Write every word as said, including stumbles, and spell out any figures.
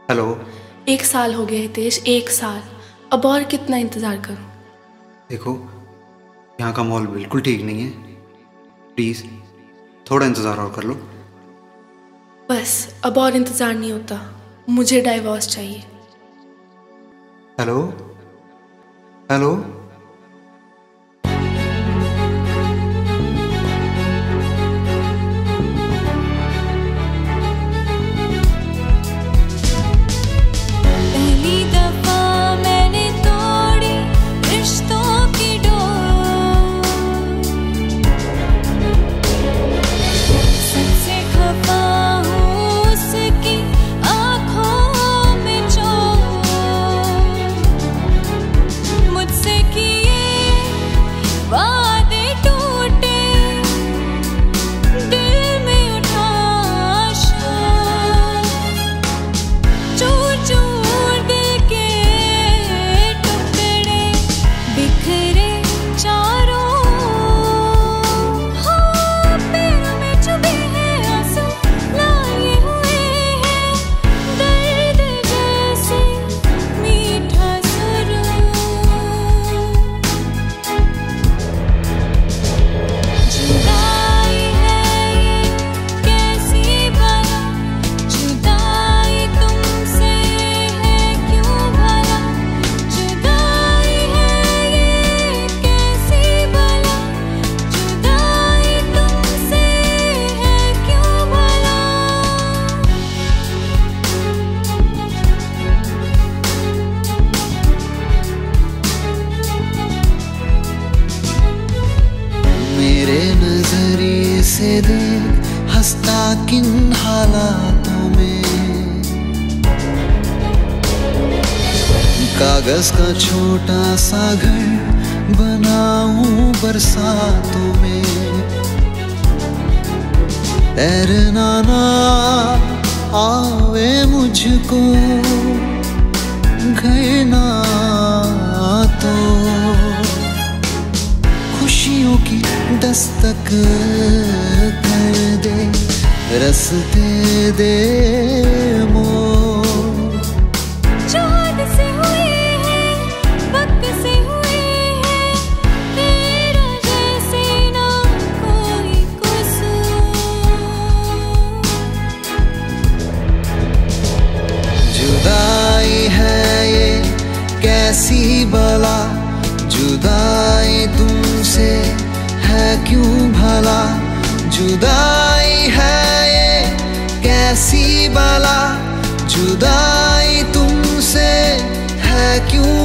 Hello. एक साल हो गया हितेश, एक साल। अब और कितना इंतज़ार करूं? देखो, यहाँ का माहौल बिल्कुल ठीक नहीं है। प्लीज़ थोड़ा इंतज़ार और कर लो। बस अब और इंतज़ार नहीं होता, मुझे डाइवोर्स चाहिए। Hello hello. हंसता किन हालातों में, कागज का छोटा सा घर बनाऊं बरसातों में। तैरना ना आवे मुझको घर ना तो खुशियों की दस्तक कर दे, रस्ते दे मोर। जो हद से हुए हैं, वक्त से हुए हैं, तेरा जैसे ना कोई कसूर। जुदाई है ये कैसी बला, जुदाई तुमसे है क्यों भला। जुदाई है ये कैसी बला, जुदाई तुमसे है क्यों